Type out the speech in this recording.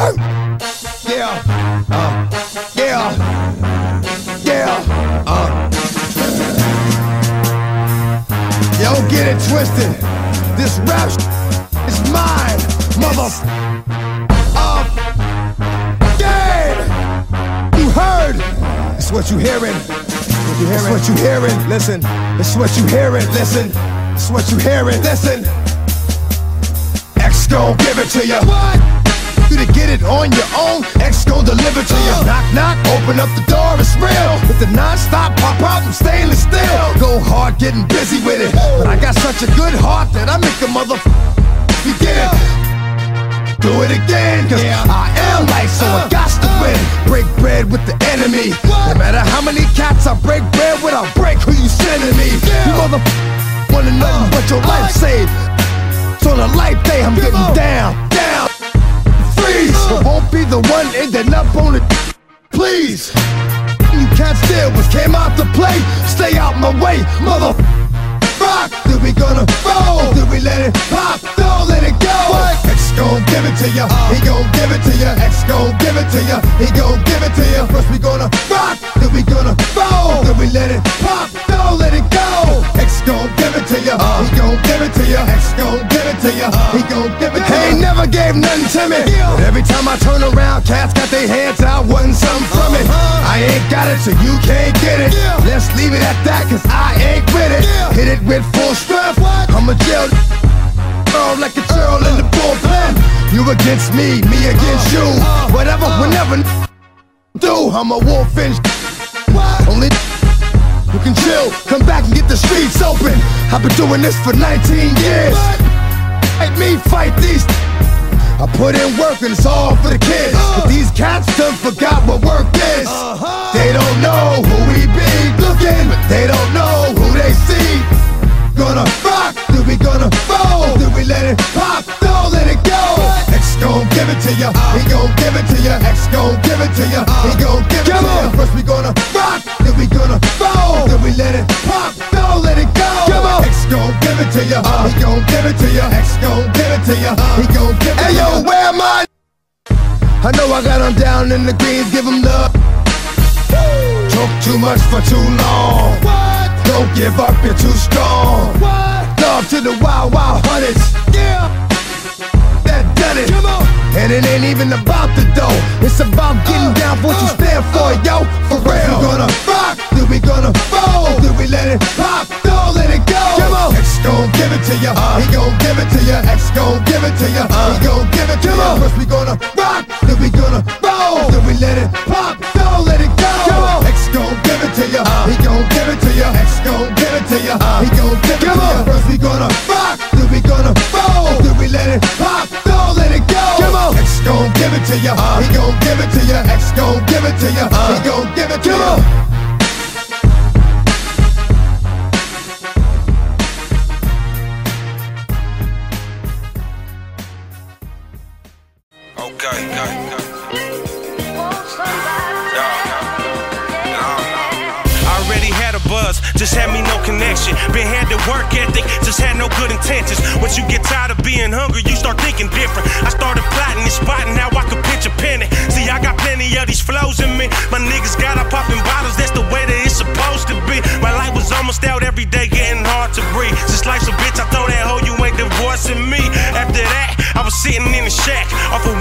Yeah, yeah, yeah, Yo, get it twisted. This rap is mine, mother. Yeah, you heard. It's what you hearing. It's what you hearing. Listen. It's what you hearing. Listen. It's what you hearing. Listen. X gon' give it to you. What? You to get it on your own, X gon' deliver to you. Knock, knock, open up the door, it's real. With the non-stop pop out from stainless steel. Go hard, getting busy with it. But I got such a good heart that I make a forget it. Do it again, cause I am life, so I got to win. Break bread with the enemy. No matter how many cats I break bread with, I'll break who you sending me. You wanting nothing but your life saved. So on a life day, I'm getting down. But won't be the one ending up on it. Please, you can't steal what came out to play. Stay out my way, mother. Rock, then we gonna roll. Then we let it pop, don't let it go. X gon' give it to ya, he gon' give it to ya. X gon' give it to ya, he gon' give it to ya. First we gonna rock, then we gonna roll. Then we let it pop, don't let it go. X gon' give it to ya, he gon' give it to ya. X gon' give it to ya, he gon' give it to ya. He ain't never gave nothing to me, but every time I turn around, cats got their hands out, wanting something from it. I ain't got it, so you can't get it. Let's leave it at that, cause I ain't with it. Hit it with full strength, I'm a jail like a girl in the bullpen. You against me, me against you. Whatever, whenever do, I'm a wolf and only you can chill, come back and get the streets open. I've been doing this for 19 years. Fight me, fight these. I put in work and it's all for the kids. But these cats done forgot what work is. They don't know who we be looking, but they don't know who they see. Gonna rock, then we gonna roll. Then we let it pop, don't let it go. X gon' give it to ya, he gon' give it to ya. X gon' give it to ya, he gon' give it to ya. First we gonna rock, then we gonna roll. Then we let it pop, don't let it go. X gon' give it to ya, he gon' give it to ya. X gon' give it to ya, he gon' give it to ya. Hey yo, where am I? I know I got them down in the greens, give them love. Talk too much for too long. Don't give up, you're too strong. Love to the wild, wild hunters. Yeah, that done it. And it ain't even about the dough. It's about getting down for what you stand for, yo. For real. We gonna rock, then we gonna roll. Then we let it pop, don't let it go. X gon' give it to ya, he gon' give it to ya. X gon' give it to ya, he gon' give it to ya. First we gonna rock, then we gonna roll. Then we let it pop, don't let it go. X gon' give it to ya, he gon' give it to ya. X gon' give it to ya, he gon' give it to ya. First we gonna rock, then we gonna roll. Then we let it pop, don't let it go. X gon' give it to ya, he gon' give it to ya. X gon' give it to ya, he gon' give it to ya. Just had me no connection. Been had the work ethic, just had no good intentions. Once you get tired of being hungry, you start thinking different. I started plotting and spotting how I could pitch a penny. See, I got plenty of these flows in me. My niggas got up popping bottles, that's the way that it's supposed to be. My life was almost out every day, getting hard to breathe. Since life's a bitch, I told that hoe you ain't divorcing me. After that, I was sitting in the shack off of